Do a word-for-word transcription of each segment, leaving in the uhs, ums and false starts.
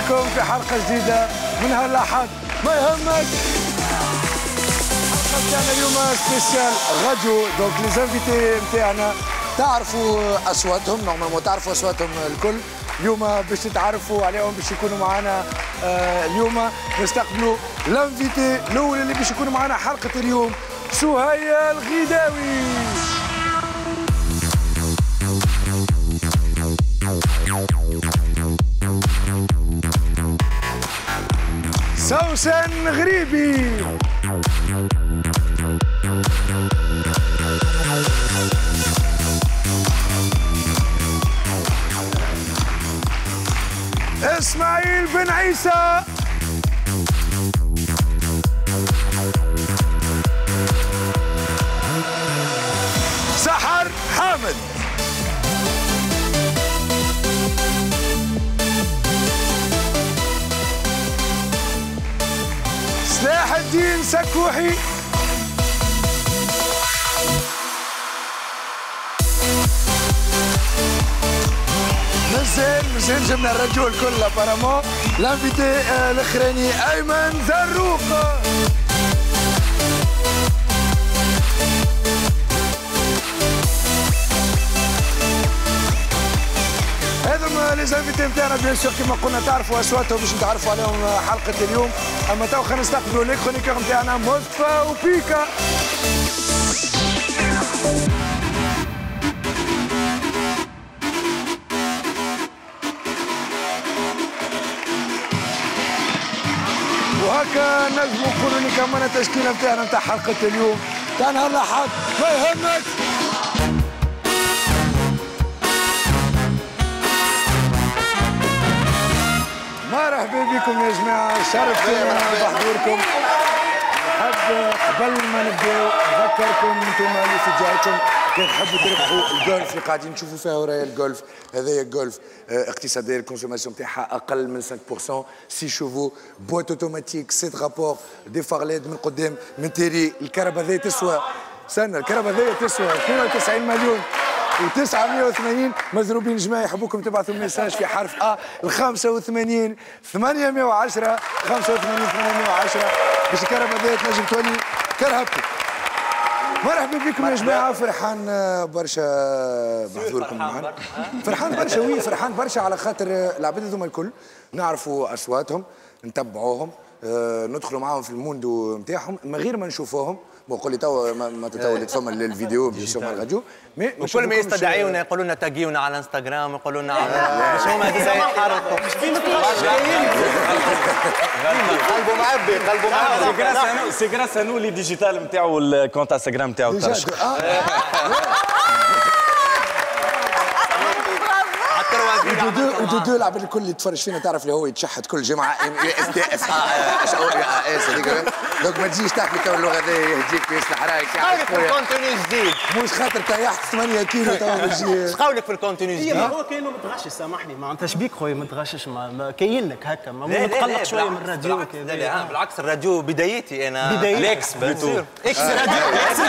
بكم في حلقة جديدة من هالأحد ما يهمك. الحلقة نتاعنا اليوم سبيسيال راديو، دونك لي زانفيتي نتاعنا تعرفوا أصواتهم، نورمالمون تعرفوا أصواتهم الكل. اليوم باش تتعرفوا عليهم باش يكونوا معنا آه اليوم نستقبلوا لانفيتي الأول اللي باش يكونوا معنا حلقة اليوم، سهية الغيداوي. سوسن غريبي. اسماعيل بن عيسى. سحر حامد. سلاح الدين سكوحي. مازال مازال جبنا الرجل الكل ابارامون. لانفيتي الاخراني ايمن زروق. هذوما لي زانفيتي نتاعنا بيان سور كيما قلنا تعرفوا اصواتهم باش نتعرفوا عليهم حلقه اليوم. اما تو خلينا نستقبلوا لي كرونيكور نتاعنا مصطفى وبيكا. وهكا نجموا نقولوا نكملنا التشكيله نتاعنا نتاع حلقه اليوم تاع نهار الاحد ما يهمك. مرحبا بكم يا جماعه، شرفتونا بحضوركم. نحب قبل ما نبداو نذكركم انتم اللي في جهتكم كان تحبوا تربحوا الجولف اللي قاعدين تشوفوا فيها ورايا. الجولف هذايا الجولف اقتصاديه، الكونسوماسيون تاعها اقل من خمسة بالمئة، ستة شوفو، بوات اوتوماتيك، سيت رابور، دي فارليد من قدام من تيري. الكهرباء هذيا تسوى استنى الكهرباء هذيا تسوى اثنين وتسعين مليون وتسعمائة وثمانين. مضروبين جماعه يحبوكم تبعثوا ميساج في حرف ا ل خمسة وثمانين ثمانمائة وعشرة خمسة وثمانين ثمانمائة وعشرة باش الكهرباء هذيا تنجم تولي كرهبتكم. مرحبا بكم يا جماعه، فرحان برشا بحضوركم معنا. فرحان برشا وي فرحان برشا على خاطر العباد هذوما الكل نعرفوا اصواتهم، نتبعوهم، ندخلوا معاهم في الموندو نتاعهم من غير ما نشوفوهم. بقول لي توا ما تتولد فما الفيديو بيسمى الراديو، مي وكل ما يستدعيونا يقولوا لنا تاقيونا على انستغرام، يقولوا لنا مش هما هذا يحرقوا مش في قلبه معبي قلبه معبي. سي غراس انو لي ديجيتال نتاعو الكونت انستغرام نتاعو ترشق. ودودو العباد الكل اللي تفرج فينا تعرف اللي هو يتشحت كل جمعه اس دي اس اش او اس هذيك. دونك ما تجيش تحكي تو اللغه هذه يهديك ويصلح رايك. قولك في الكونتوني جديد مش خاطر طيحت ثمانية كيلو تو باجي. اش قولك في الكونتوني جديد؟ هو كاينه متغشش، سامحني ما انتش بيك خويا متغشش، كاين لك هكا متقلق شويه من الراديو كذا. لا لا بالعكس الراديو بدايتي انا بدايتي ليكس بلوتو اكس راديو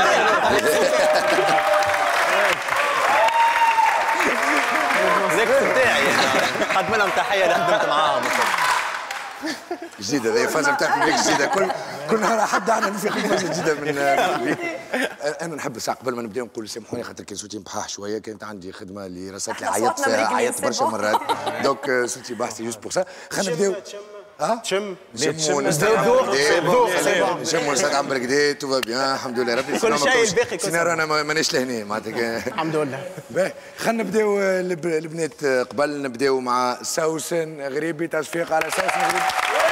ليكس بتاعي قدم لهم تحيه اللي خدمت معاهم. جديده هذه الفازه نتاعكم ليك جديده كل كل نهار حد عنا نفيق فازه جديده من انا نحب الساعه قبل ما نبداو نقول سامحوني خاطر كان صوتي مبحاح شويه، كانت عندي خدمه اللي راسلت لي عيطت فيها عيطت برشا مرات دونك صوتي بحثي جوست بور سا. خلينا نبداو. ها تشم نشموا نشموا نسات عم بالكدا تو بيان الحمد لله ربي كل شيء الباقي سينا رانا مانيش لهنا معناتها الحمد لله. باهي خلينا نبداو البنات قبل نبداو مع سوسن غريبي. تصفيق على سوسن غريبي.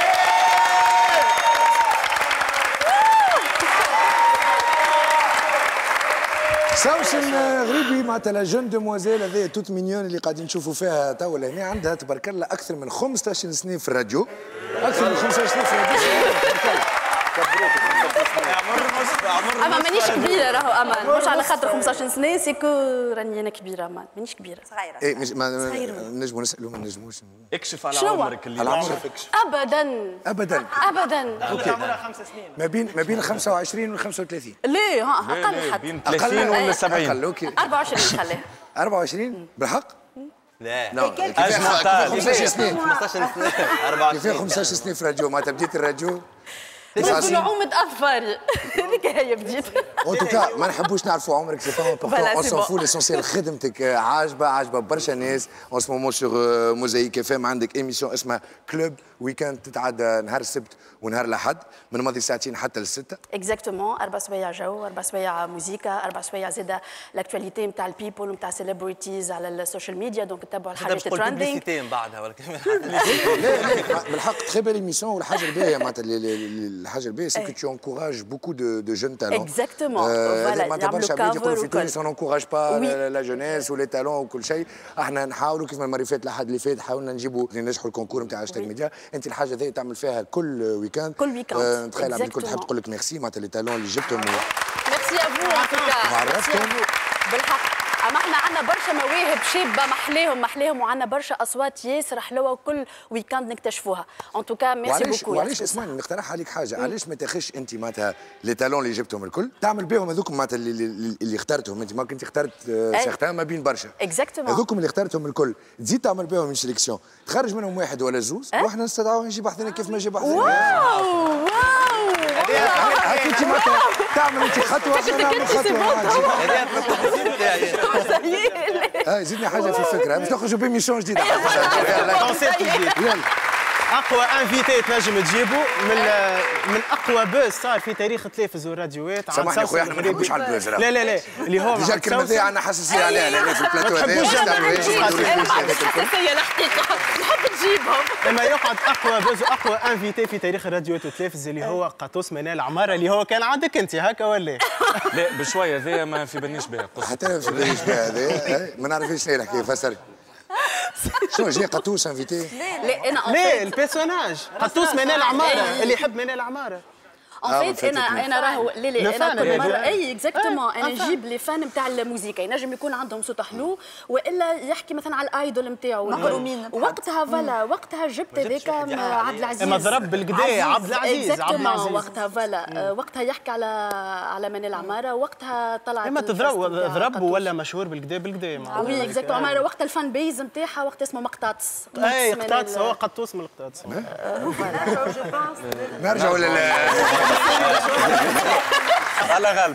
سوسن غريبي معناتها لا جون دوموازيل هذيا توت مينيون اللي قاعدين نشوفوا فيها توا لهنا، عندها تبارك الله اكثر من خمسطاش سنه في الراديو. اكثر من خمسطاش سنه في الراديو. اما مانيش كبيره راهو امان، مش على خاطر خمسطاش سنه سيكو راني انا كبيره امان، مانيش كبيره صغيره. ايه مش ما نجموا نسالوا ما نجموش اكشف على عمرك اللي على عمرك. ابدا ابدا ابدا. اوكي عمرها خمس سنين ما بين ما بين ال خمسة وعشرين وال خمسة وثلاثين. ليه ها اقل حتى بين ثلاثين ولا سبعين. أربعة وعشرين خليها. أربعة وعشرين بالحق؟ لا لا أجمل خمسطاش سنة خمسطاش سنة أربعة وعشرين كيف خمسطاش سنة في الراديو معناتها بديت الراديو بدون عومة أظفاري هذيك هي بديت ان توكا ما نحبوش نعرفوا عمرك سي با امبورطون اون سون فو ليسونسيال خدمتك عاجبه عاجبه برشا ناس اون سو مومون سور موزايك اف ام عندك ايميسيون اسمها كلوب ويكاند تتعدى نهار السبت ونهار الاحد من ماضي ساعتين حتى للستة اكزاكتومون اربع سوايع جو اربع سوايع موزيكا اربع سوايع زاده الاكtualité نتاع البيبل ونتاع سيليبريتيز على السوشيال ميديا دونك تتبعوا الحاجات الترندينغ من بعدها ولا لا لا بالحق تخي بال ايميسيون والحاجه الباهيه معناتها الحاجه الباهيه سي كو tu encourages beaucoup de, de jeunes talents. Exactement. Euh, voilà, ما تبرش عباد يقولوا في تونس on n'encourage pas la jeunesse و les talents وكل شيء. احنا نحاولوا كيف ما المره فاتت الأحد اللي فات حاولنا نجيبوا ننجحوا الكونكور نتاع هاشتاج ميديا. انت الحاجه ذي تعمل فيها كل ويكاند. كل ويكاند. أه نتخيل عباد الكل تحب تقول لك ميرسي معناتها لي تالون اللي جبتهم. ميرسي ا فو ان توكا. وعرفتهم. بالحق. اما احنا عندنا برشا مواهب شابه محليهم محليهم وعندنا برشا اصوات ياسر حلوه وكل ويكاند نكتشفوها ان توكا ميرسي بوكو. وعلاش اسمعني نقترح عليك حاجه علاش ما تاخذش انت معناتها لي تالون اللي جبتهم الكل تعمل بهم هذوك معناتها اللي, اللي, اللي اخترتهم انت ما كنت اخترت سيغتان ما بين برشا اكزاكتومون هذوكم اللي اخترتهم الكل تزيد تعمل بهم من سيليكسيون تخرج منهم واحد ولا زوز واحنا نستدعوه يجي بحثنا كيف ما جاب بحثنا. واو واو هاك انت معناتها تعمل انت خطوه واحنا نعمل خطوه. اه زيدني حاجه في الفكره باش نخرجوا بميسيون جديده. يلا اقوى انفيتي تنجم تجيبو من من اقوى بوز صار في تاريخ التلفز والراديوات. سامحني خويا احنا ما نحبوش على البوز. لا لا لا اللي هو ديجا الكلمه ذي عندنا حساسيه عليها لا في البلاتو هذا. حساسيه الحقيقه نحب تجيبهم. لما يقعد اقوى بوز واقوى انفيتي في تاريخ الراديوات والتلفز اللي هو قطوس منال عماره اللي هو كان عندك انت هكا ولا؟ لا بشويه ذي ما في بالنيش بها. حتى ما في بالنيش بها هذا ما نعرفش شنو الحكايه فسر. شنو جاي قطوس انفيتي؟ لا انا لا البيرسوناج قطوس منال عماره اللي يحب منال عماره. ان فيت انا انا راهو لا لا انا كل مره اي اكزاكتومون انا نجيب لي فان نتاع الموسيقى ينجم يكون عندهم صوت حلو والا يحكي مثلا على الايدول نتاعو محرومين وقتها فوالا وقتها جبت هذاك عبد العزيز مضرب بالقدا عبد العزيز عبد العزيز وقتها فوالا وقتها يحكي على على منال عماره وقتها طلعت اما تضرب ضرب ولا مشهور بالقدا بالقدا وي اكزاكتومون عماره وقتها الفان بيز نتاعها وقت اسمه مقطاطس اي قطاطس هو قطوس من القطاطس. نرجع ولا لا على غالب.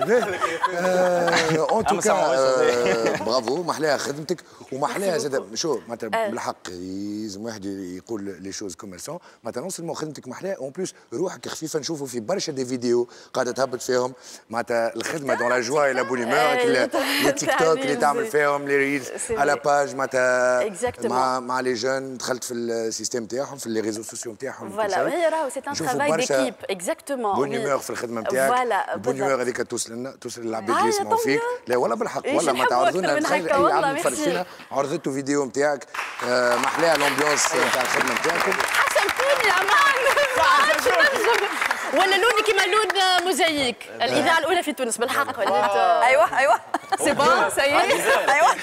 اون توكا برافو محلاها خدمتك ومحلاها زاد شو معناتها بالحق لازم واحد يقول لي شوز كوم سون معناتها نون سولمون خدمتك محلاها اون بلوس روحك خفيفه نشوفوا في برشا دي فيديو قاعده تهبط فيهم معناتها الخدمه دون لا جوا اي لا بونيمور لي تيك توك اللي تعمل فيهم لي ريلز على باج معناتها مع مع لي جون دخلت في السيستيم تاعهم في لي ريزو سوسيو تاعهم فوالا هي راهو سي ان ترافاي ديكيب اكزاكتومون بونيمور في الخدمه نتاعك البونيمور هذيك توصل لنا توصل للعباد اللي يسمعوا فيك لا والله بالحق والله ما تعرضوا لنا تخيل اي عبد يتفرج فينا عرضته فيديو نتاعك محلاها الامبيونس نتاع الخدمه نتاعكم حسنتوني يا مان ولا لوني كيما لون موزايك الاذاعه الاولى في تونس بالحق ايوه ايوه سي بون سي ايوه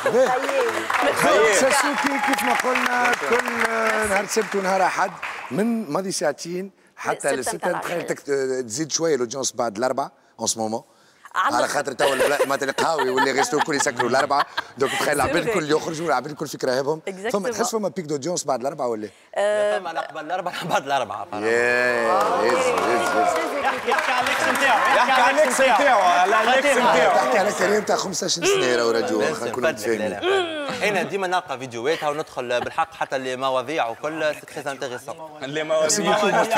ساسوكي كيف ما قلنا كل نهار سبت ونهار احد من ماضي ساعتين حتى للستة تخيل تزيد شويه الاودينس بعد الاربعه اون سو مومون على خاطر تو معناتها القهاوي واللي ريستو الكل يسكروا الاربعه دونك تخيل العباد الكل يخرجوا العباد الكل في كراهبهم فما تحس فما بيك دودينس بعد الاربعه ولا؟ فما قبل الاربعه بعد الاربعه ياه يحكي على الاكس نتاعو يحكي على الاكس نتاعو على الاكس نتاعو تحكي على كريم تاع خمسطاش سنه راهو رجل خلينا نكونوا متفاهمين. انا ديما نلقى فيديوهاتها وندخل بالحق حتى اللي مواضيع وكل سي تري انتريسون اللي مواضيع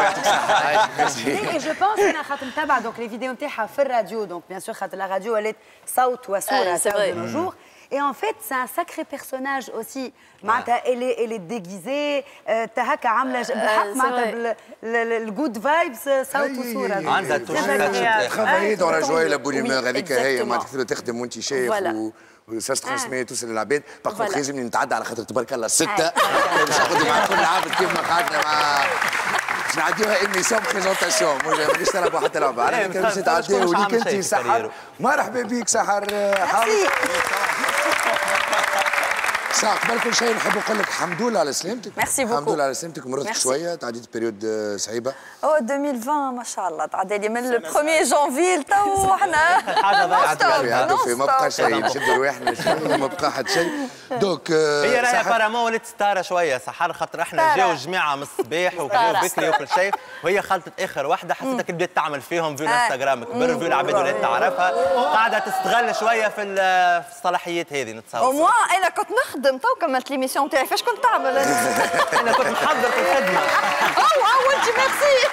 اي جو بونس انا خاطر نتابع دونك لي فيديو نتاعها في الراديو دونك بيان سور خاطر لا راديو ولات صوت وصوره de nos jours. Et en fait, c'est un sacré personnage aussi. معناتها elle est elle est déguisée تا هكا عامله بالحق معناتها الجود فايبس صوت وصوره. عندها ترافايي دون لا جوي لا بونيمور هذيك هي معناتها تخدم وانت شيخ وسا ترانسمي توصل للعباد باغ لازم نتعدى على خاطر تبارك الله سته باش ناخذ مع كل عابد كيف ما قعدنا مع باش نعديوها ايميسيون بريزونتاسيون مانيش نلعبوا حتى لعبه على كان باش تعديو وليك انت سحر مرحبا بك سحر حامد ساعة قبل كل شيء نحب نقول لك الحمد لله على سلامتك. ميرسي بوكو. الحمد لله على سلامتك، مرضت شوية، تعديت بريود صعيبة. او ألفين وعشرين ما شاء الله تعدي لي من البروميير جانفي لتو احنا حاجة ضايعة في ما بقى شيء نشدوا رواحنا ما بقى حد شيء. دوك هي راهي بارامون ولات ستارة شوية سحر، خاطر احنا جاو جماعة من الصباح وجاو بكري وكل شيء، وهي خلطت اخر واحدة حسيتك بدات تعمل فيهم فيو الانستغرام كبر، فيو العباد ولات تعرفها، قاعدة تستغل شوية في الصلاحيات هذه نتصور. وموا انا كنت نخدم تو كملت ليميسيون تاعي، فاش كنت تعمل؟ انا كنت محضر في الخدمة. اوه وانت ميرسي.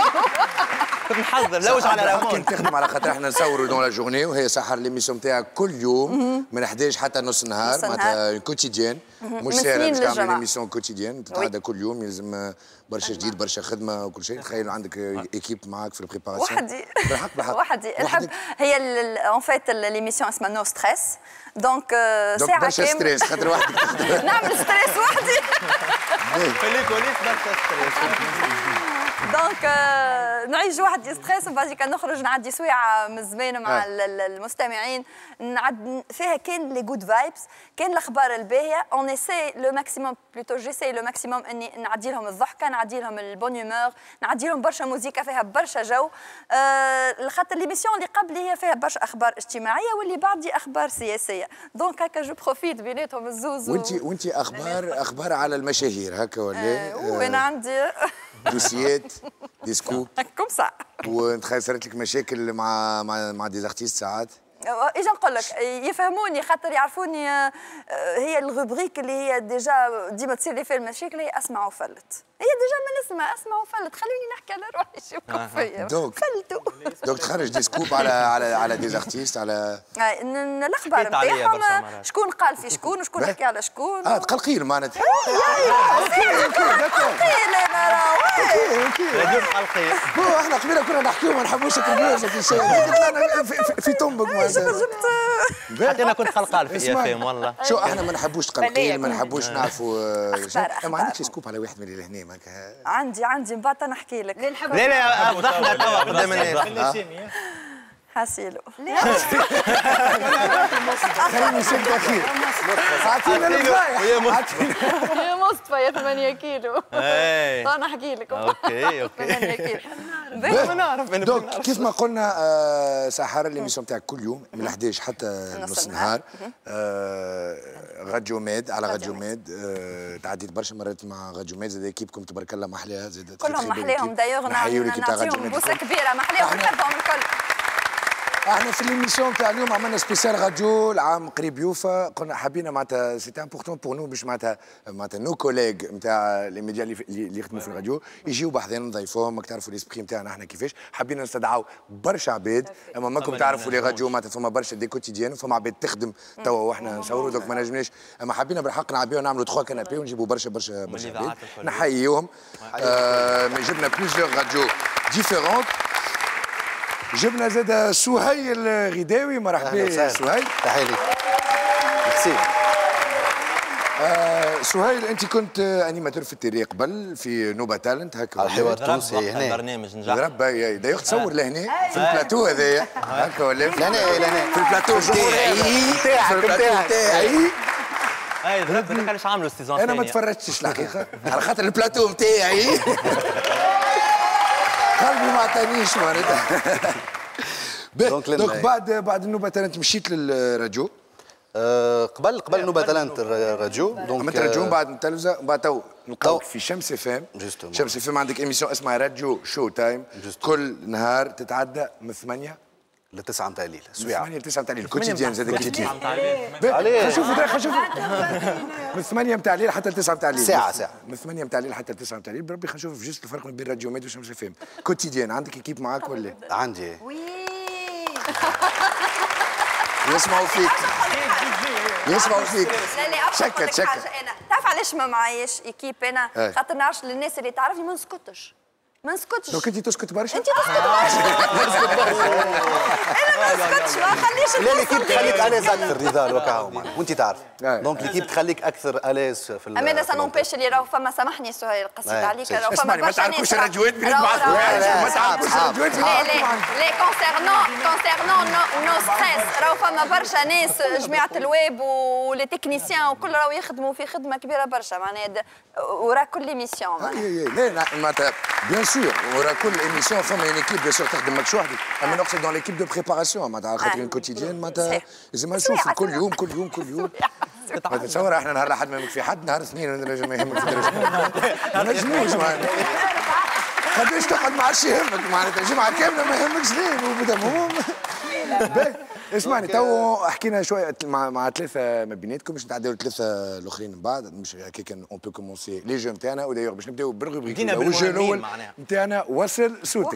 كنت محضر لوج على رمون. كنت تخدم على خاطر احنا نصوروا دون لا جورني، وهي سحر ليميسيون نتاعك كل يوم من إحدى عشر حتى نص نهار، معناتها كوتيديان، مش سهله باش تعمل ليميسيون كوتيديان، تتعدى كل يوم، يلزم برشا جديد برشا خدمه وكل شيء. تخيل عندك ايكيب معاك في البريباراسيون. وحدي بالحق بالحق وحدي نحب. هي اون فيت ليميسيون اسمها نو ستريس، دونك ساعه برشا ستريس خاطر وحدك نعمل ستريس وحدي. في الكوليس برشا ستريس. دونك نعيش وحدي ستريس، وبعد كي نخرج نعدي سويعه من الزمان مع المستمعين، نعد فيها كان لي جود فايبس، كان الاخبار الباهيه، اون اسي لو ماكسيموم بلوتو جيسي لو ماكسيموم اني نعدي لهم الضحكه، نعدي لهم البون هيومور، نعدي لهم برشا موزيكا فيها برشا جو، أه خاطر ليميسيون اللي قبلي هي فيها برشا اخبار اجتماعيه واللي بعدي اخبار سياسيه، دونك هكا جو بروفيت بيناتهم الزوز. وانت وانت اخبار اخبار على المشاهير هكا ولا؟ أه وانا عندي دوسيات دي سكوب كوم سا. ونتخيل صارت لك مشاكل مع مع مع دي زارتيست ساعات؟ اجا نقول لك يفهموني خاطر يعرفوني، هي الروبريك اللي هي ديجا ديما تصير لي فيها المشاكل، هي اسمع وفلت، هي ديجا ما نسمع اسمع وفلت، خلوني نحكي على روحي شوفوا فيا. دوك فلتوا دوك تخرج دي سكوب على على على دي زارتيست، على الاخبار نتاعهم، شكون قال في شكون وشكون حكى على شكون. اه تقلقيل معناتها. اوكي اوكي تقلقيل انا راهو راديو تقلقيل. هو احنا قبيله كنا نحكيو ما نحبوش الكبيوز وكل شيء، قلت لنا في تنبك معناتها. حتى انا كنت قلقان في اي اف ام والله. شو احنا ما نحبوش تقلقيل، ما نحبوش نعرفوا. ما عندكش سكوب على واحد من اللي هنا هكا؟ عندي عندي من بعد نحكي لك. لا لا فضحنا توا قدام الناس. حاسيلو خليني نسد اخير. اعطينا الفضايح يا مصطفى يا ثمانية كيلو. اي طيب نحكي لكم. اوكي اوكي ثمانية كيلو. ما نعرف. دوك كيف ما قلنا سحر الليميسيون تاعك كل يوم من إحدى عشر حتى نص النهار، غاديو ميد على غاديو ميد. تعديت برشا مرات مع غاديو ميد، زاد ايكيبكم تبارك الله محليها زاد. كلهم محليهم دايوغ، نعطيهم بوسه كبيره، محليهم نحبهم الكل. احنا في ليميسيون تاع اليوم عملنا سبيسيال راديو العام قريب يوفا، قلنا حابين معناتها سيتي امبورتون بور نو باش معناتها معناتها نو كوليغ نتاع لي ميديا اللي يخدموا في الراديو يجيو بحذانا نضيفوهم، ماك تعرفوا ليسبري نتاعنا احنا كيفاش، حابين نستدعوا برشا عباد، اما ماكم تعرفوا لي راديو معناتها فما برشا دي كوتيديان وفما عباد تخدم توا واحنا نصوروا، دوك ما نجمناش، اما حابين بالحق نعبيو نعملوا تخوا كنابي ونجيبوا برشا برشا برشا عباد نحييهم. آه جبنا بليزيور راديو ديفيرونت. جبنا زاد سهيل الغداوي، مرحبا سهيل. تحية ليك. ميرسي. آه سهيل انت كنت انيماتور في التيري قبل في نوبا تالنت هكا على الحوار التونسي هنا. برنامج نجح. ربا دايوغ تصور لهنا في البلاتو هذايا هكا ولا لهنا لهنا في البلاتو تاعي في البلاتو تاعي. اي ضربت علاش عملوا السيزون انا ما تفرجتش الحقيقه على خاطر البلاتو نتاعي قلبي ما عطانيش معناتها. دونك بعد بعد النوبه تالنت مشيت للراديو. أه قبل قبل نوبه تالنت الراديو، دونك عملت راديو بعد التلفزه، بعد تو نلقاوك في شمس اف ام. جوستومون شمس اف ام عندك ايميسيون اسمها راديو شو تايم، كل نهار تتعدى من ثمانية لتسعة متاع الليل سويعة. ثمانية لتسعة متاع الليل كوتيديان زاد كوتيديان. عليه شوفوا خلينا نشوفوا من ثمانية متاع الليل حتى لتسعة متاع الليل. ساعة ساعة من ثمانية متاع الليل حتى لتسعة متاع الليل. بربي خلينا نشوفوا جوست الفرق بين راديو ميد وشمس اف ام. كوتيديان عندك اكيب معاك ولا؟ عندي. يسمعوا فيك يسمعوا فيك. لا لا شكت شكت. انا تعرف علاش ما معايش ايكيب انا؟ خاطر نعرفش للناس اللي تعرفني ما نسكتش. ما نسكتش. دونك انت تسكت برشا؟ انت تسكت برشا. انا ما نسكتش ما نخليش لا ليكيب تخليك اليز اكثر رضا وكاهو وانت تعرف دونك ليكيب تخليك اكثر اليز في امانه سا نومبيش اللي راهو فما سامحني سهيل قصيت عليك راهو فما ما تعرفوش الرجوات بين بعض ما تعرفوش الرجوات بين بعض لي كونسيرنون كونسيرنون نو ستريس راهو فما برشا ناس جماعه الويب ولي تكنيسيان وكل راهو يخدموا في خدمه كبيره برشا معناها ورا كل ايميسيون لا لا معناتها بيان سور ورا كل ايميسيون فما ان ايكيب بيان سور تخدم ماكش وحدك اما نقصد دون ليكيب دو بريباراسيون معناتها خاطر كوتيديان معناتها لازم نشوف كل يوم كل يوم كل يوم تصور احنا نهار الاحد ما يهمك في حد نهار الاثنين نجم ما يهمك في درجه ما نجموش معناتها قداش تقعد مع الشيء يهمك معناتها جمعه كامله ما يهمكش اثنين وبدا مهم اسمعني تو حكينا شويه مع مع ثلاثه ما بيناتكم باش نتعداو الثلاثه الاخرين من بعد مش هكاك اون بو كومونسي لي جو نتاعنا ودايوغ باش نبداو بالروبريك الجو الاول نتاعنا وصل صوتك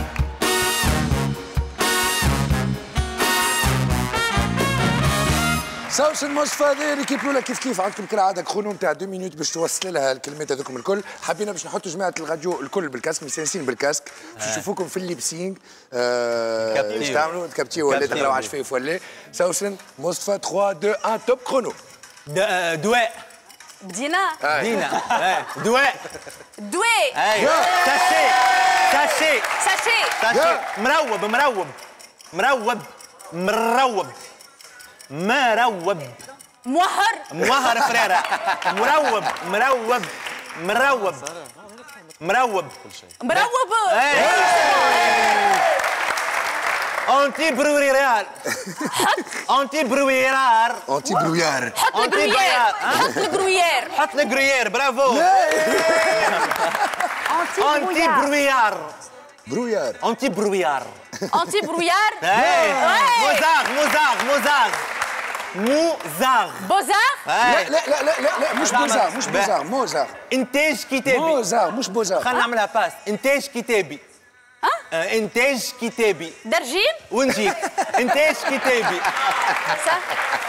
سوسن مصطفى هذه ليكيب الاولى كيف كيف عندكم كالعاده كرونو نتاع دو مينوت باش توصل لها الكلمات هذوكم الكل حبينا باش نحطوا جماعه الراديو الكل بالكاسك مستانسين بالكاسك باش نشوفوكم في الليبسينغ ايش تعملوا تكابتيو ولا تقراو على شفايف ولا سوسن مصطفى ثلاثة اثنين واحد توب كرونو دواء بدينا دينا دواء دواء ايوه ساشي ساشي ساشي ساشي مروب مروب مروب مروب مروب موهر موهر فريرة مروب مروب مروب مروب مروب انتي برويرار انتي برويرار انتي برويار حط الجرويير حط الجرويير حط الجرويير برافو انتي برويار برويار انتي برويار انتي برويار موزاغ موزاغ موزاغ موزاغ بوزاغ لا لا لا لا لا مش بوزاغ مش بوزاغ موزاغ انتاج كتابي موزاغ مش بوزاغ خلينا نعملها باس انتاج كتابي ها انتاج كتابي درجين ونجيك انتاج كتابي صح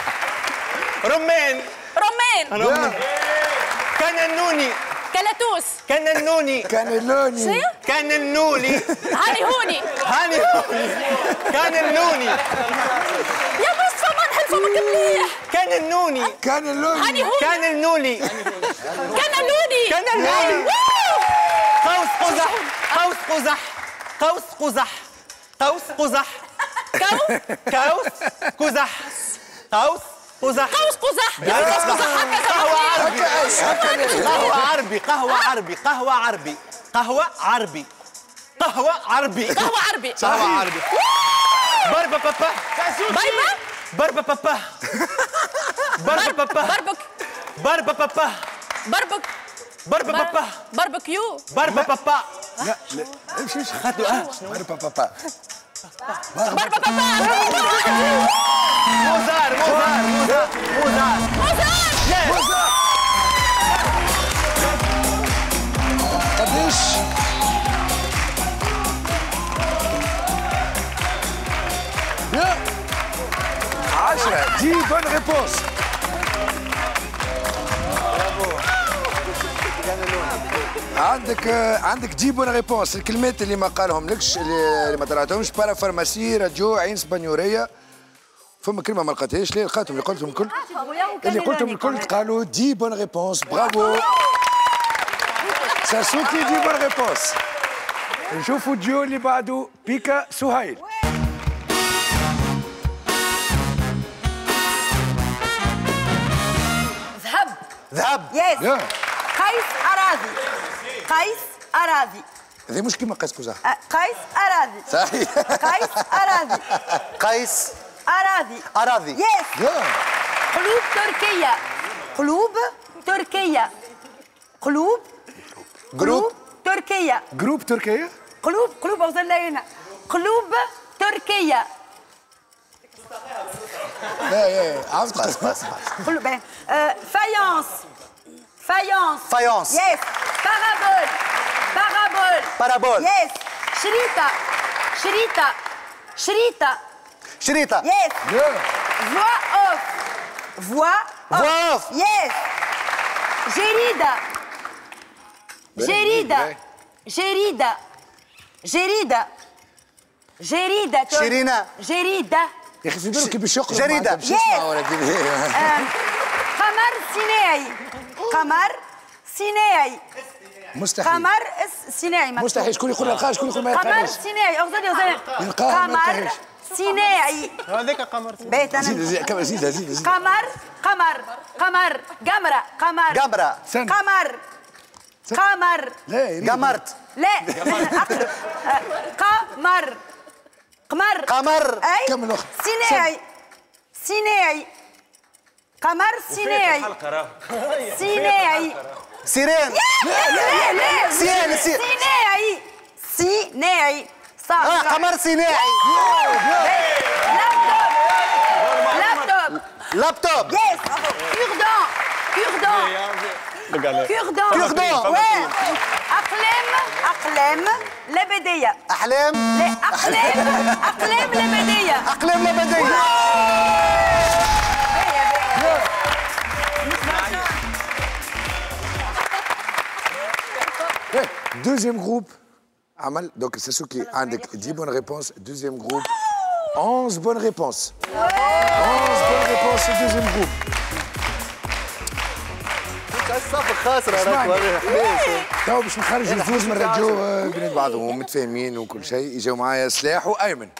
رمان رمان كننوني كلاتوس كننوني كانيلوني كننوني هاني هوني هاني هوني كننوني يا مصطفى ما نحل فمك مليح كننوني كانيلوني هاني هوني كننوني كنلوني كنلوني قوس قزح قوس قزح قوس قزح قوس قزح قوس قزح قوس قزح قوس قزح قوس قزح قهوة عربي قهوة عربي قهوة عربي قهوة عربي قهوة عربي قهوة عربي قهوة عربي بربا بابا بايبا بربا بابا بربا بابا بربك بربا بابا بربك بربا بابا باربيكيو بربا بابا لا لا امشي امشي خدوا اه بربا بابا بربا بابا موزار موزار موزار موزار موزار موزار قديش يا عشرة دي بون ريبونس عندك عندك دي بون ريبونس الكلمات اللي ما قالهم لكش اللي ما طلعتهمش بارا فارماسي راديو عين اسبانيوريه فما كلمه ما لقيتهاش ليه لقيتهم اللي قلتهم الكل اللي قلتهم الكل قالوا دي بون ريبونس برافو ساسوكي دي بون ريبونس نشوفوا الديو اللي بعده بيكا سهيل ذهب ذهب يس قيس أراضي قيس أراضي هذه مش كلمه قيس قزح قيس أراضي صحيح قيس أراضي قيس أراضي أراضي يس قلوب تركية قلوب تركية قلوب جروب تركية جروب تركيا قلوب قلوب وصلنا هنا قلوب تركية لا يا عرفت بس بس بس قلوب فايونس فايونس فايونس يس بارابول بارابول بارابول يس شريطة شريطة شريطة شريطة يس فوا اوف فوا فوا اوف يس جريدة جريدة جريدة جريدة جريدة شيرينا جريدة يا اخي في بالك باش يقرب جريدة. مش يسمع ولا كذا. قمر صناعي قمر صناعي مستحيل قمر اس- صناعي مكتوب. مستحيل شكون يقول لقاه شكون يقول ما قمر يلقاهاش صناعي اغزلي اغزلي يلقاها ما قمر يلقاهاش. صناعي هذاك قمر بيت زيد انا زيد كمل زيد زيد زيد قمر قمر قمر قمرة قمر جمرة سنة. قمر قمر لا يريد. قمرت لا اقرب قمر قمر قمر اي كمل أخت. صناعي صناعي قمر صناعي صناعي سيرين لا لا لا سيان سيان صناعي صناعي صح اه قمر صناعي لابتوب لابتوب يس كوردون كوردون كوردون كوردون. واه اقلام اقلام لبديه احلام لا اقلام اقلام لبديه اقلام لبديه Deuxième groupe. Amal, donc c'est ce qui a dix bonnes réponses. Deuxième groupe, onze bonnes réponses. onze bonnes réponses au deuxième groupe. الصف خاسر راك تو باش نخرج الفوز من الراديو بين بعضهم متفاهمين وكل شيء. يجوا معايا سلاح وايمن.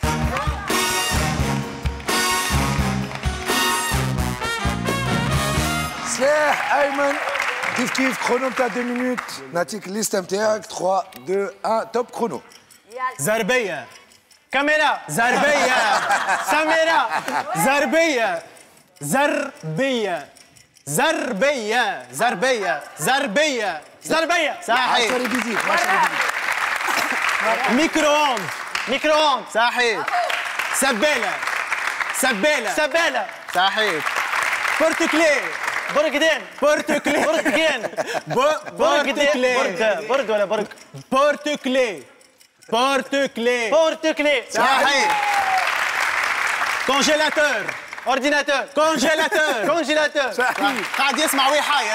سلاح ايمن كيف كيف كرونو نتاع دو مينوت. نعطيك الليسته نتاعك ثلاثة اثنين واحد توب كرونو. زربية كاميرا زربية سميرة زربية زربية زربية زربية زربية زربية صحيح. عشرة جديد عشرة جديد. ميكرووند ميكرووند صحيح. سبالة سبالة سبالة صحيح. بورتوكلي برقدين بورتوكلي برقدين بورتوكلي برد برد ولا برد بورتوكلي بورتوكلي بورتوكلي صحيح. كونجيلاتور اورديناتور كونجيلاتور كونجيلاتور صحيح. قاعد يسمع وهي حاير.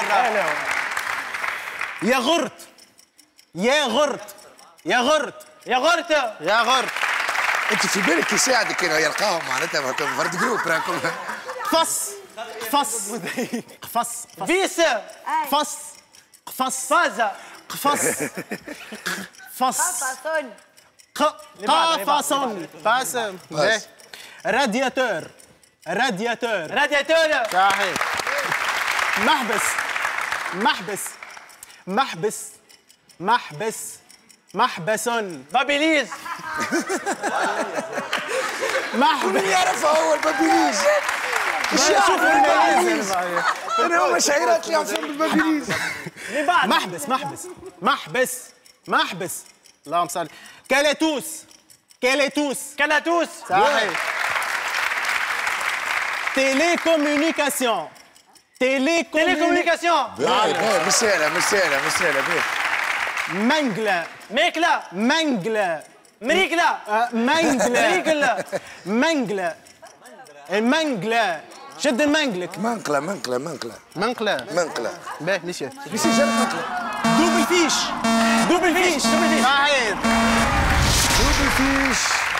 يا غرت يا غرت يا غرت يا غرت يا غرت. انت في بالك يساعدك كانوا يلقاهم معناتها فرد جروب راكم. قفص قفص قفص فيس قفص قفص فازة قفص قفص قفص باس رادياتور رادياتور رادياتور صحيح. محبس محبس محبس محبس محبس بابيليز محبس يعرفها هو البابيليز. شوف الماليز انا هو شعيرات اللي يعرفون بالبابيليز. محبس محبس محبس محبس اللهم صل. كالاتوس كالاتوس كالاتوس صحيح. تيلي كوميونيكاسيون تيلي كوميونيكاسيون مش سهله مش سهله مش سهله. منقلة ميكلة منقلة مريكلة منقلة مريكلة منقلة المنقلة شد المنقلك منقله منقله منقله منقلة منقله. باهي مشي بس يجرب منقله. دوبل فيش دوبل فيش صحيح. دوبل فيش.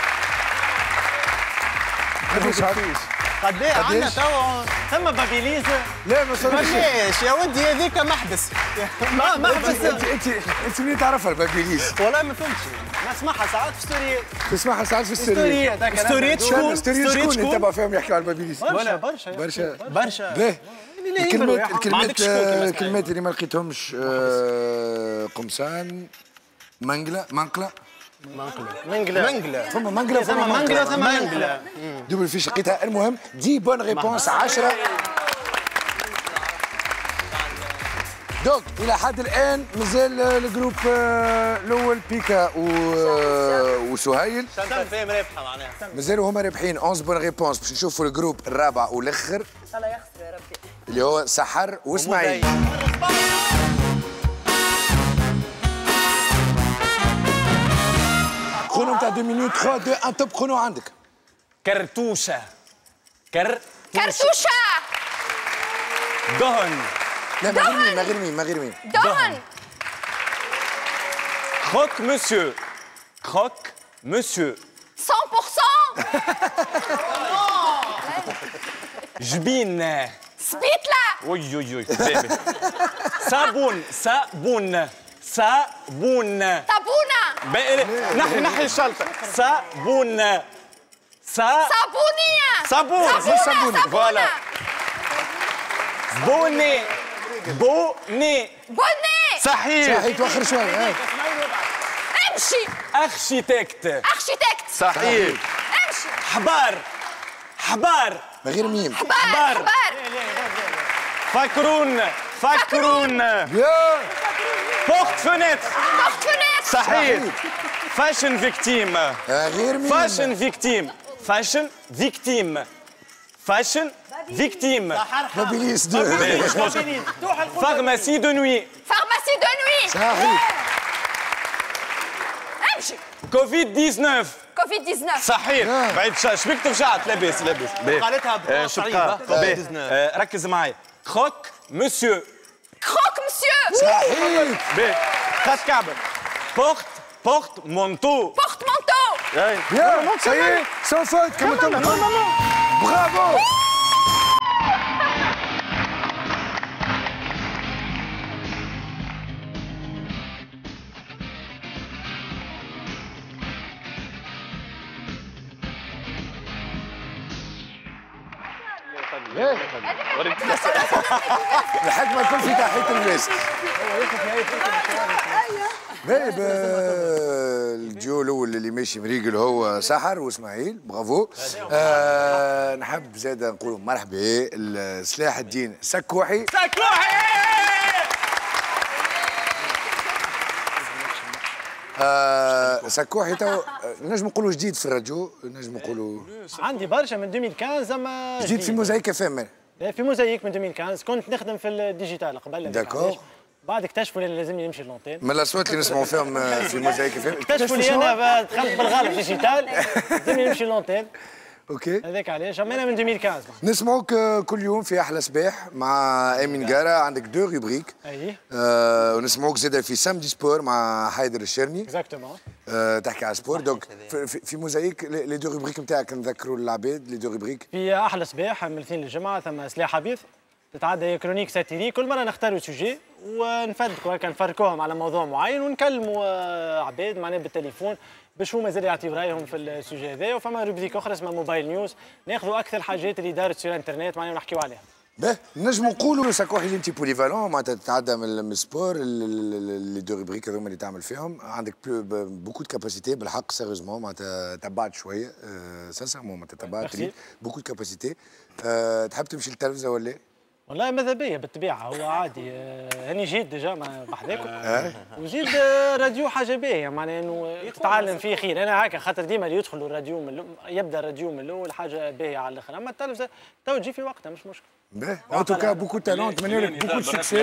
قديش فيش؟ قد ايه عندنا تو ثم بابيليز. لا ما صارش. ليش يا ودي هذيك محبس ما محبس. انت انت انت منين تعرفها البابيليز؟ والله ما فهمتش. نسمعها ساعات في ستوريات. تسمعها ساعات في الستوريات. ستوريات ستوريات شكون؟ ستوريات شكون يتبع فيهم يحكوا على البابيليز؟ ولا برشا برشا برشا. باهي. الكلمات الكلمات الكلمات الكلمات اللي ما لقيتهمش آه، قمصان منقله منقله منقلة منقلة ثم منقله ثم منقلة ثم منقلة. دوبل فيش لقيتها. المهم دي بون ريبونس عشرة. دوك الى حد الان مازال الجروب آه، الاول بيكا و آه، وسهيل شنطة فيهم رابحة معناها. مازالوا هما رابحين احد بون ريبونس. باش نشوفوا الجروب الرابع والاخر ان شاء الله يخسروا يا ربي. اللي هو سحر واسماعيل. كرونو نتاع دو مينوت ثلاثة اثنين واحد توب كرونو عندك. كرتوشة كر كرتوشة دهن لا ما غير مين ما غير مين ما غير مين. دهن خوك مسيو كروك مسيو مية بالمية. جبين سبيتلا. وي وي وي صابون صابون صابون طابونة. نحي نحي الشلطة صابون صا صابونية. صابون صابونة. صابون فوالا بوني بوني بوني. صحيح صحيح توخر شوي. امشي. ارشيتكت ارشيتكت. صحيح امشي. حبار حبار من غير ميم. حبار. حبار. فكرون فكرون يا بورت فينيتر بورت فينيتر. صحيح فاشن فيكتيم غير ميم. فاشن فيكتيم فاشن فيكتيم فاشن فيكتيم موبيليس دو. مش مشكل فارماسي دو نوي فارماسي دو نوي. صحيح. امشي. كوفيد تسعطاش كوفيد تسعطاش. صحيح بعيد شاش بيك تفشعت لاباس لاباس قالتها شبقى ركز معايا كروك مسيو كروك مسيو. صحيح. باهي خد كعبة بورت بورت مونتو بورت مونتو. يا سي سون فوت كما تم. برافو. الحكمة الكل في تحية الناس. باهي الديو الاول اللي ماشي مريقل هو سحر واسماعيل برافو. آه نحب زاد نقول مرحبا سلاح الدين سكوحي. سكوحي آه سكوحي تو نجم نقولوا جديد في الراديو، نجم نقولوا عندي برشا من ألفين وخمسة اما جديد في موزايك اف ام. في موزايك من ألفين وخمسة كنت نخدم في الديجيتال قبل. داكور. بعد اكتشفوا لي لازمني نمشي لونتين. من الاصوات اللي نسمعوا فيهم في موزايك اف ام اكتشفوا لي انا دخلت بالغلط ديجيتال لازمني نمشي لونتين. اوكي هذاك علاش اما انا من ألفين وخمسة. نسمعوك كل يوم في احلى صباح مع امين قاره، عندك دو روبريك. اي آه ونسمعوك زاده في سامدي سبور مع حيدر الشرني. اكزاكتومون. آه تحكي على سبور. دونك في, في موزايك لي دو روبريك نتاعك نذكروا العباد لي دو روبريك. في احلى صباح من الاثنين للجمعه ثم سلاح حبيث تتعدى كرونيك ساتيري، كل مره نختاروا سوجي ونفدكوا هكا نفركوهم على موضوع معين ونكلموا عباد معناها بالتليفون باش هما زاد يعطيو رايهم في السوجي هذا. وفما روبريك اخرى اسمها موبايل نيوز ناخذوا اكثر الحاجات اللي دارت في الانترنت معناها ونحكيو عليها. باهي نجموا نقولوا سكوحي انت بوليفالون معناتها تتعدى من السبور لي دو روبريك هذوما اللي تعمل فيهم، عندك بوكو دو كاباسيتي بالحق سيريوزمون معناتها تبعت شويه سانسيرمون معناتها تبعت بوكو دو كاباسيتي. تحب تمشي للتلفزه ولا؟ والله ماذا بيا بالطبيعه هو عادي. هاني جيت ديجا بحذاكم وجيت راديو حاجه باهيه معناها انه تتعلم فيه خير. انا هكا خاطر ديما اللي يدخلوا الراديو من يبدا الراديو من الاول حاجه باهيه على الاخر، اما التلفزه تو تجي في وقتها مش مشكل. باهي ان توكا بوكو تالون، نتمنى لك بوكو سكسي.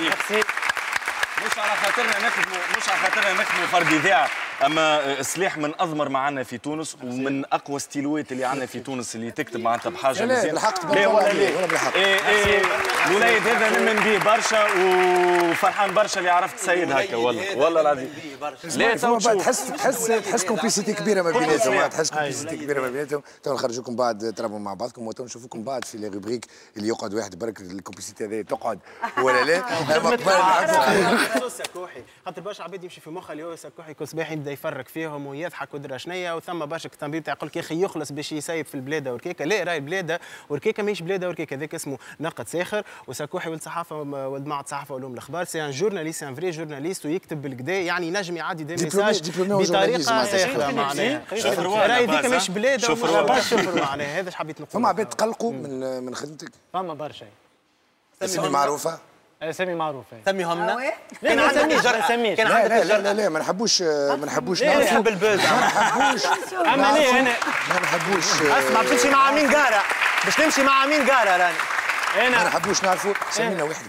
مش على خاطرنا نخدموا مش على خاطرنا نخدموا فرد اذاعه، اما سلاح من اضمر معنا في تونس ومن اقوى ستيلوات اللي عندنا في تونس اللي تكتب معناتها بحاجه مزيانه. بالحق تبارك لا ولا الله لا ولا بالحق. ايه ايه الوليد هذا نمن به برشا وفرحان برشا اللي عرفت تسيد هكا والله والله العظيم. لا تو تحس تحس تحس كومبليسيتي كبيره ما بيناتهم، تحس كومبليسيتي كبيره ما بيناتهم. تو نخرجوكم بعد تربوا مع بعضكم وتو نشوفوكم بعد في لي روبريك اللي يقعد واحد برك الكومبليسيتي هذه تقعد ولا لا. اما قبل سكوحي خاطر برشا عباد يمشي في مخها اللي هو سكوحي كل صباح يبدا يفرك فيهم ويضحك ودرا شنيا، وثم برشا كتنبيب تاع يقول لك يا اخي يخلص باش يسيب في البلاده وركيكه. لا راهي البلاده وركيكه ماهيش بلاده وركيكه، هذاك اسمه ناقد ساخر. وسكوحي ولد صحافه ولد معهد صحافه وعلوم الاخبار، سي ان جورناليست ان فري جورناليست ويكتب بالكدا يعني ينجم يعدي دي ميساج بطريقه ساخره معناها. راهي هذيك ماهيش بلاده معناها. هذا اش حبيت نقول. فما عباد تقلقوا من من خدمتك؟ فما برشا. اسمي معروفه؟ اسامي معروفه. سميهم لنا. لا ما نسميش ما نسميش. كان عندك لا لا لا ما نحبوش ما نحبوش نحب البوز. ما نحبوش. اما ليه انا ما نحبوش. اسمع باش تمشي مع مين قاره باش تمشي مع مين قاره راني. انا ما نحبوش نعرفوا سمينا واحد.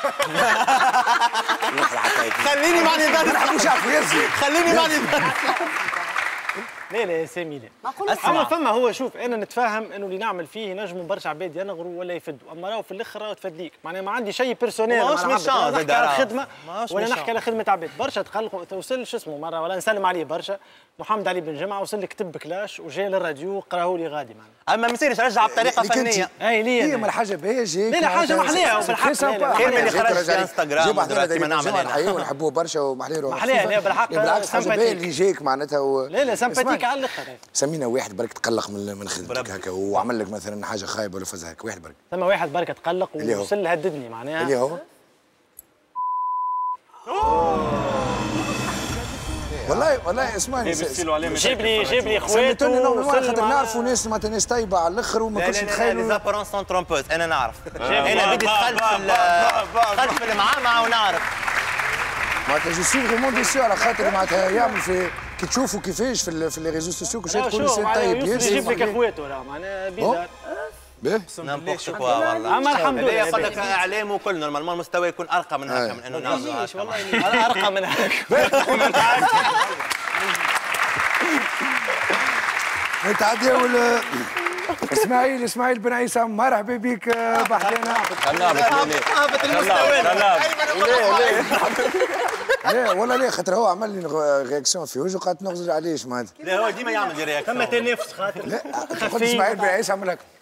خليني معني ما نحبوش نعرفوا يزي. خليني معني لا لا سامي لا. اما فما هو شوف انا نتفاهم انه اللي نعمل فيه نجموا برشا عباد ينغروا ولا يفدوا، اما راهو في الاخر راهو تفدليك معناها ما عندي شيء بيرسونيل ماهوش ميشان نحكي على خدمه ولا نحكي على خدمه عباد. برشا تقلقوا توصل شو اسمه مره ولا نسلم عليه برشا محمد علي بن جمعه وصل لي كتب كلاش وجاي للراديو قراهو لي غادي معنا. اما ما يصيرش رجع بطريقه فنيه. اي ليا هي ما حاجه باهيه جايك. لا لا حاجه محليه بالحق. خير من اللي خرج في انستغرام كيما نعمل انا ونحبوه برشا ومحليه محليه. لا بالحق بالعكس حاجه باهيه اللي جايك معناتها و... لا لا سامباتيك على الاخر. سمينا واحد برك تقلق من من خدمتك هكا وعمل لك مثلا حاجه خايبه ولا فاز هكا واحد برك. ثم واحد برك تقلق ووصل هددني معناها. اللي هو والله والله اسمعني جيب لي جيب لي خواتو نورمال خاطر نعرفوا ناس معناتها ناس طيبه على الاخر وما كنتش نتخيل لي زابارون سون ترومبوز انا نعرف انا بديت خلف خلف المعامعه ونعرف معناتها جو سوي فريمون ديسي على خاطر معناتها يعمل في كي تشوفوا كيفاش في في لي ريزو سوسيو كل شيء تقولوا سي طيب ياسر يجيب لك خواتو معناها بيزار باهي نمبوغ كوا والله اما الحمد لله يقول لك اعلام وكل نورمالمون المستوى يكون ارقى من هكا من انه نعملوا هكا والله ارقى من هكا نتعدي ولا اسماعيل اسماعيل بن عيسى مرحبا بك بحرنا هابط المستوى لا والله لا خاطر هو عمل لي رياكسيون في وجهه قعدت نغزر عليه معناتها لا هو ديما يعمل لي رياكسيون ثم تنافس خاطر لا قلت اسماعيل بن عيسى عمل هكا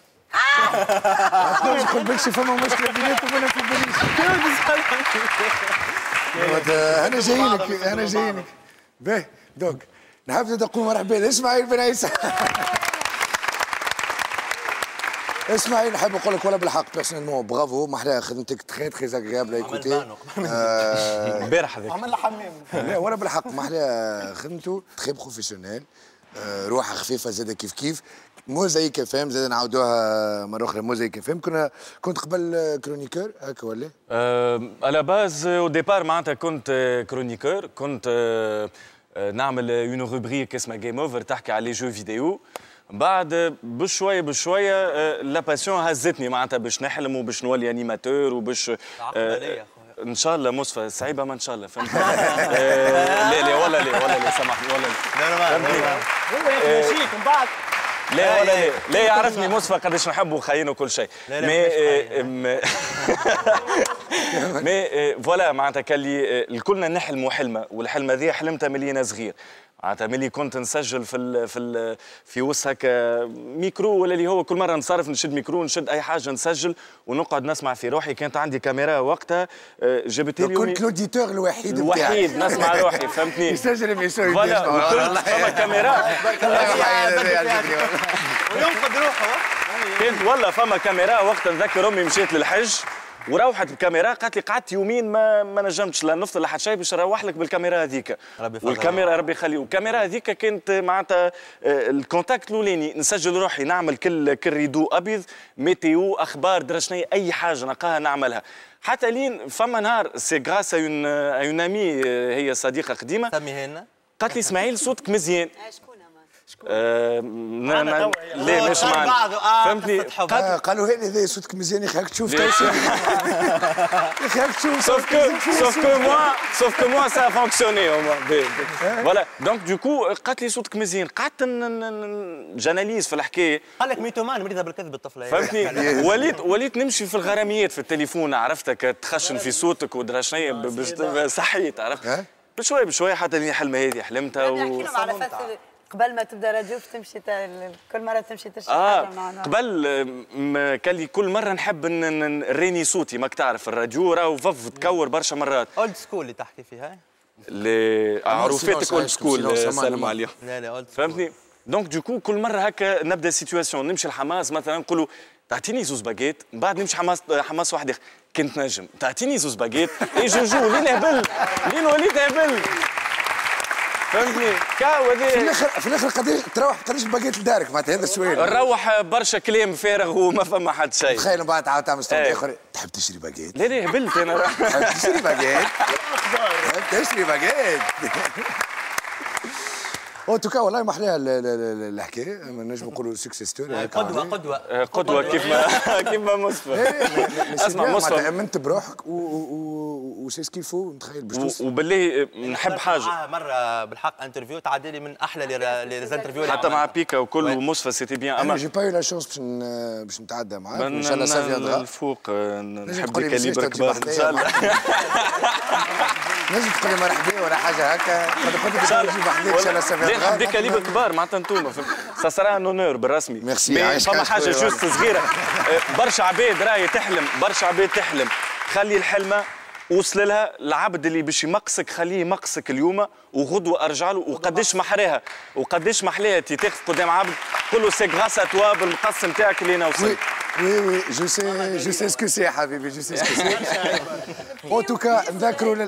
خذ بالك فما مشكله بيناتهم ولا في باليش انا جايينك انا جايينك باهي دوك نحب نقول مرحبا اسماعيل بن عيسى اسماعيل نحب نقول لك ولا بالحق بيرسونيلمون برافو محلاها خدمتك تخي تخي زاغريابل ايكوتي امبارح هذاك عمل حمام لا ولا بالحق محلاها خدمته تخي بروفيسيونيل روحها خفيفه زاده كيف كيف موزايك اف ام زاد نعاودوها مره اخرى موزايك اف ام كنا كنت قبل كرونيكور هكا ولا؟ على باز او ديبار معناتها كنت كرونيكور كنت نعمل اون روبريك اسمها جيم اوفر تحكي على لي جو فيديو بعد بشويه بشويه لا باسيون هزتني معناتها باش نحلم وباش نولي انيماتور وباش ان شاء الله مصفى صعيبه ما ان شاء الله فهمت لا لا ولا لا ولا لا سامحني ولا لا هو يمشيك من بعد لا ولا لا لا يعرفني مصفى قداش نحبه وخاين وكل شيء مي مي فوالا معناتها كان لي الكلنا نحلموا حلمه والحلمه ذي حلمتها ملي انا صغير معناتها ملي كنت نسجل في ال في ال في وسط هكا ميكرو ولا اللي هو كل مره نصرف نشد ميكرو نشد اي حاجه نسجل ونقعد نسمع في روحي كانت عندي كاميرا وقتها جبت لي كنت لوديتور الوحيد الوحيد نسمع روحي فهمتني يسجل بيسوي فوالا فما كاميرا وينقذ روحه كانت والله فما كاميرا وقتها نذكر امي مشيت للحج وروحت بالكاميرا قالت لي قعدت يومين ما ما نجمتش لا نفطر لا حتى شيء باش نروح لك بالكاميرا هذيك والكاميرا ربي يخليه والكاميرا هذيك كانت معناتها الكونتاكت الاولاني نسجل روحي نعمل كل كل ريدو ابيض ميتيو اخبار درشني اي حاجه نلقاها نعملها حتى لين فما نهار سي غراس اون اون امي هي صديقه قديمه سميها لنا قالت لي اسماعيل صوتك مزيان آه لا لا مش معنا فهمتني قالوا هذه هذا صوتك مزيان يا اخي هاك تشوف يا اخي هاك تشوف سوف كو سوف كو موا سوف كو موا سا فونكسيوني فوالا دونك دوكو قالت لي صوتك مزيان قعدت جاناليز في الحكايه قال لك ميتومان مريضه بالكذب الطفله فهمتني وليت وليت نمشي في الغراميات في التليفون عرفتك تخشن في صوتك ودرا شنيا باش صحيت عرفت بشويه بشويه حتى الحلمه هذه حلمتها و قبل ما تبدا راديو تمشي كل مره تمشي تشرب آه حاجه معنا قبل كان لي كل مره نحب نريني صوتي ماك تعرف الراديو راهو فف تكور برشا مرات اولد سكول اللي تحكي فيها اللي عروفتك اولد سكول سلام عليهم لا لا اولد فهمتني دونك دوكو كل مره هكا نبدا سيتواسيون نمشي الحماس مثلا نقولوا تعطيني زوز باجيت من بعد نمشي حماس حماس واحد اخر كنت نجم تعطيني زوز باجيت اي جوجو لين هبل لين وليت هبل فهمتني كاو هذه في الاخر في الاخر قداش تروح قداش باقيت لدارك معناتها هذا السؤال نروح برشا كلام فارغ وما فما حد شيء تخيل بعد تعاود تعمل ستوب اخر تحب تشري باقيت لا لا هبلت انا تحب تشري باقيت تحب تشري باقيت او توكا والله ما احلاها الحكايه نجم نقولوا سكسيس ستوري قدوه قدوه قدوه كيف ما كيف ما مصطفى اسمع مصطفى امنت بروحك وسي سكيفو نتخيل باش وبالله نحب حاجه مره بالحق انترفيو تعدي لي من احلى لي انترفيو حتى مع بيكا وكل ومصطفى سيتي بيان اما جي با يو لا شونس باش باش نتعدى معاك ان شاء الله سافياندرا الفوق نحب كاليبر كبار ان شاء الله نجم تقول لي مرحبا ولا حاجه هكا قد قلت لك نجيب وحدك ان شاء الله سافر لا حبيت كليب كبار معناتها انتوما سا سرا ان اونور بالرسمي ميرسي فما حاجه جوست صغيره برشا عباد راهي تحلم برشا عباد تحلم خلي الحلمه وصل لها العبد اللي باش يمقسك خليه يمقسك اليوم وغدوه ارجع له وقداش محراها وقداش محلاها تي تقف قدام عبد قول له سي غراس ا توا بالمقص نتاعك اللي انا وصلت. وي وي جو سي جو سي سكو سي حبيبي جو سي سكو سي اون توكا نذكروا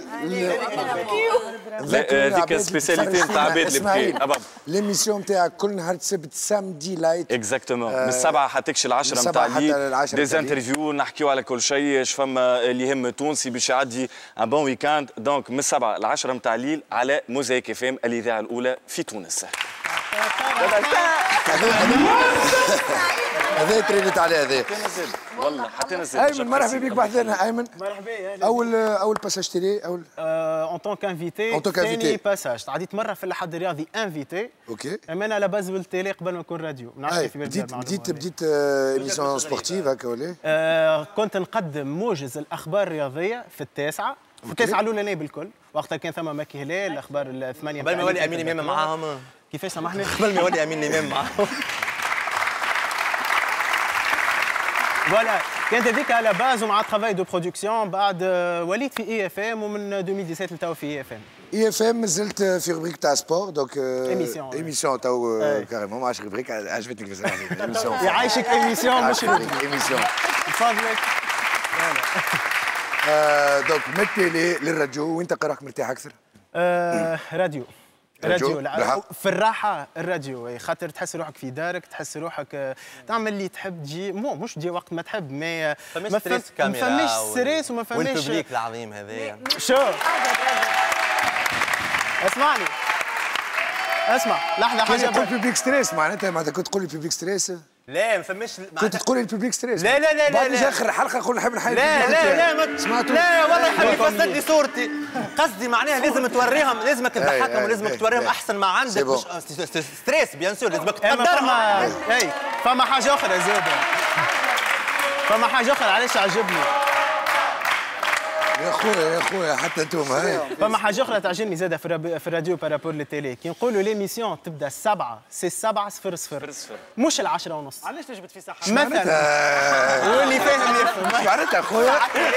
هذيك السبيسياليتي نتاع عباد اللي بكي ليميسيون نتاعك كل نهار سبت سامدي لايت اكزاكتومون من السبعه حتى تكش العشره نتاع الليل دي انترفيو نحكيو على كل شيء اش فما اللي يهم تونسي باش يعدي ان بون ويكاند دونك من السبعه العشره نتاع الليل على موزايك اف ام الاذاعه الاولى في تونس. هذا ترينت عليه هذا والله حتى نزل. ايمن مرحبا بك بحذنا ايمن. مرحبا. اول اول باساج تيلي اول اون طون كانفيتي ثاني باساج عديت مره في الحد الرياضي انفيتي اوكي اما انا على باز بالتيلي قبل ما نكون راديو ما نعرفش كيف بديت بديت بديت ايميسيون سبورتيف هكا ولا كنت نقدم موجز الاخبار الرياضيه في التاسعه في التاسعه الاولى بالكل وقتها كان ثم ماكي هلال الاخبار الثمانيه قبل ما يولي امين امام معاهم كيفاش سامحني قبل ما يولي امين امام معاهم فوالا كانت هذيك على باز ومع ترافاي دو برودكسيون بعد وليت في اي اف ام ومن ألفين وسبعطاش لتو في اي اف ام. اي اف ام مازلت في روبريك تاع سبور دونك ايميسيون ايميسيون تو كاريمون ما عادش روبريك عجبتني بزاف ايميسيون يعيشك ايميسيون مش روبريك ايميسيون بفضلك. دونك من التيلي للراديو وين تلقى روحك مرتاح اكثر؟ راديو راديو في الراحه الراديو خاطر تحس روحك في دارك تحس روحك تعمل اللي تحب تجي مو مش تجي وقت ما تحب ما ما فماش ستريس وما فماش والببليك العظيم هذايا شو اسمعني اسمع لحظه حاجه كنت تقول بيبليك ستريس معناتها معناتها كنت تقول لي بيبليك ستريس لا ما فماش كنت تقول لي البيبليك ستريس لا لا لا لا بعد اخر الحلقه نقول نحب نحيي لا لا لا ما سمعتوا لا والله يا حبيبي فسد لي صورتي قصدي معناها لازم توريهم لازمك تضحكهم ولازمك توريهم احسن ما عندك مش ستريس بيان سور لازمك تقدرهم. اي فما حاجه اخرى زاده فما حاجه اخرى علاش عجبني يا خويا يا خويا حتى انتم هاي فما حاجه اخرى تعجبني زاده في الراديو بارابور للتيلي كي نقولوا ليميسيون تبدا السبعه سي السبعه صفر صفر مش العشرة ونص. علاش تجبد في صحة مثلا واللي فاهم يفهم معناتها خويا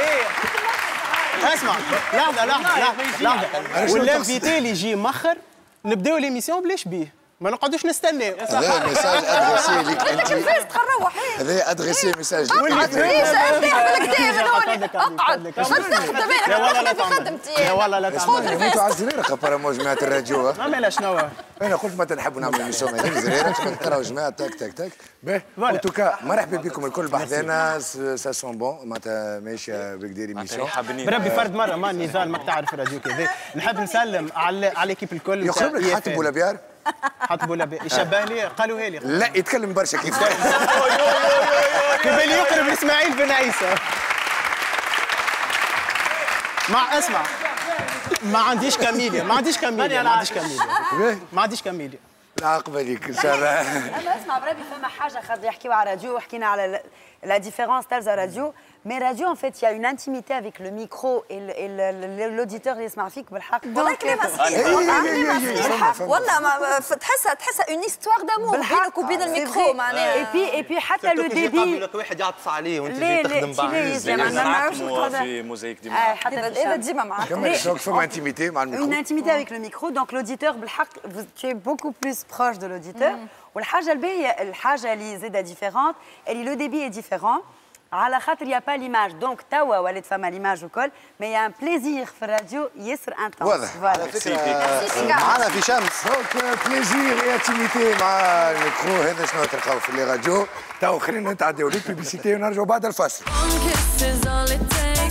اسمع لحظه لحظه لحظه والانفيتي اللي يجي مخر نبداو ليميسيون بلاش بيه ما نقعدوش نستناو. هذا ميساج ادريسي ليك انت كيفاش تروح هذا ادريسي ميساج اقعد ليش انت بالكدا اقعد شو تخدم بالك احنا في خدمتي يا والله لا تعمل انتوا على الزريره خبر مو جماعه الراديو ما شنو انا قلت متى نحبوا نعملوا ايميسيون هذه الزريره تكون تراو جماعه تاك تاك تاك باهي ان توكا مرحبا بكم الكل بحذانا سا سون بون معناتها ماشيه بكدير ايميسيون بربي فرد مره ما نزال ما تعرف الراديو كذا نحب نسلم على على ليكيب الكل يخرب لك حاتب ولا بيار حاتب ولا بيار يشبه لي قالوا لي لا يتكلم برشا كيف كيبان يقرب لاسماعيل بن عيسى. مع اسمع ما عنديش كاميليا ما عنديش كاميليا ما عنديش كاميليا ما عنديش كاميليا العاقبه ليك ان شاء الله. اما اسمع بربي فما حاجه خاطر يحكيو على راديو وحكينا على la différence تاع راديو mais radio en fait il y a une intimité avec le micro et l'auditeur اللي يسمع فيك بالحق. والله كلامها صحيح والله ما تحسها تحسها اون هيستوار دامور بينك وبين الميكرو معناها. اي بي اي بي حتى لو ديبي لك واحد يعطس عليه وانت جاي تخدم بعض ما نعرفش في موزايك ديما حتى هذا ديما معاك. دونك فما انتيميتي مع الميكرو. une intimité avec le micro donc l'auditeur بالحق tu es beaucoup plus proche de l'auditeur. والحاجه الباهيه الحاجه اللي زاده ديفيرونت اللي لو ديبي est différent على خاطر يا با ليماج دونك توا ولات فما ليماج وكل مي يا ان بليزير في الراديو ياسر انتونس. واضح على فكره معنا في شمس دونك بليزير اي انتيميتي مع الميكرو هذا شنو تلقاو في لي راديو تو خلينا نتعداو لي بيبيسيتي ونرجعوا بعد الفاصل.